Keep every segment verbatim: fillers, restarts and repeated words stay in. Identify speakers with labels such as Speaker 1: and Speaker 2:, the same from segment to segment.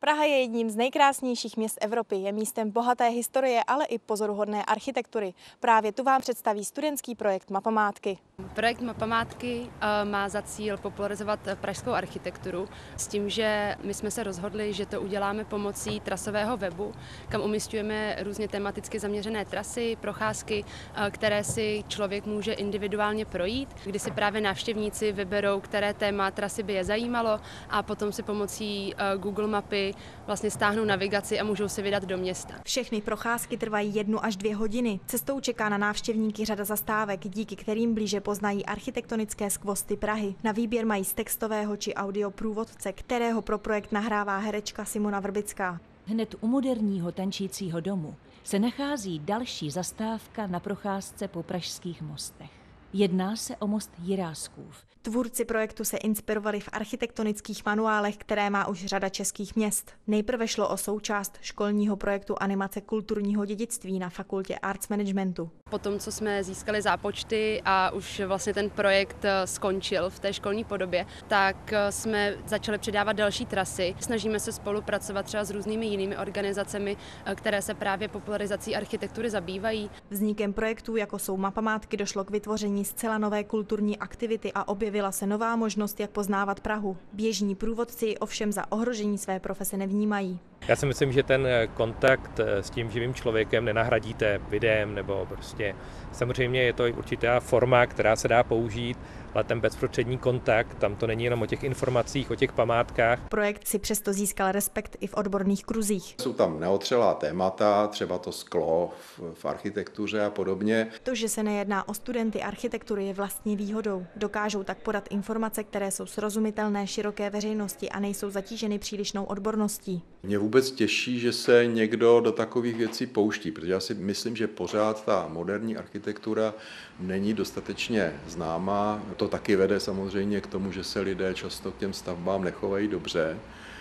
Speaker 1: Praha je jedním z nejkrásnějších měst Evropy, je místem bohaté historie, ale i pozoruhodné architektury. Právě tu vám představí studentský projekt Mapamátky.
Speaker 2: Projekt Mapamátky má za cíl popularizovat pražskou architekturu s tím, že my jsme se rozhodli, že to uděláme pomocí trasového webu, kam umisťujeme různě tematicky zaměřené trasy, procházky, které si člověk může individuálně projít, kdy si právě návštěvníci vyberou, které téma trasy by je zajímalo a potom si pomocí Google mapy vlastně stáhnou navigaci a můžou se vydat do města.
Speaker 1: Všechny procházky trvají jednu až dvě hodiny. Cestou čeká na návštěvníky řada zastávek, díky kterým blíže poznají architektonické skvosty Prahy. Na výběr mají z textového či audio průvodce, kterého pro projekt nahrává herečka Simona Vrbická.
Speaker 3: Hned u moderního tančícího domu se nachází další zastávka na procházce po pražských mostech. Jedná se o most Jiráskův.
Speaker 1: Tvůrci projektu se inspirovali v architektonických manuálech, které má už řada českých měst. Nejprve šlo o součást školního projektu animace kulturního dědictví na fakultě Arts Managementu.
Speaker 2: Potom, co jsme získali zápočty a už vlastně ten projekt skončil v té školní podobě, tak jsme začali přidávat další trasy. Snažíme se spolupracovat třeba s různými jinými organizacemi, které se právě popularizací architektury zabývají.
Speaker 1: Vznikem projektů, jako jsou Mapamátky, došlo k vytvoření zcela nové kulturní aktivity a objevila se nová možnost, jak poznávat Prahu. Běžní průvodci ovšem za ohrožení své profese nevnímají.
Speaker 4: Já si myslím, že ten kontakt s tím živým člověkem nenahradíte videem nebo prostě samozřejmě je to určitá forma, která se dá použít, ale ten bezprostřední kontakt, tam to není jenom o těch informacích, o těch památkách.
Speaker 1: Projekt si přesto získal respekt i v odborných kruzích.
Speaker 5: Jsou tam neotřelá témata, třeba to sklo v, v architektuře a podobně.
Speaker 1: To, že se nejedná o studenty architektury, je vlastně výhodou. Dokážou tak podat informace, které jsou srozumitelné široké veřejnosti a nejsou zatíženy přílišnou odborností.
Speaker 5: Mě vůbec těší, že se někdo do takových věcí pouští, protože já si myslím, že pořád ta moderní architektura není dostatečně známá. To taky vede samozřejmě k tomu, že se lidé často k těm stavbám nechovají dobře,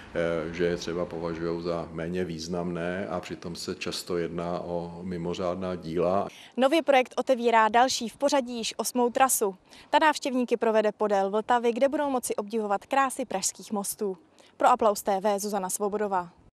Speaker 5: že je třeba považují za méně významné a přitom se často jedná o mimořádná díla.
Speaker 1: Nový projekt otevírá další v pořadí již osmou trasu. Ta návštěvníky provede podél Vltavy, kde budou moci obdivovat krásy pražských mostů. Pro Aplaus T V Zuzana Svobodová.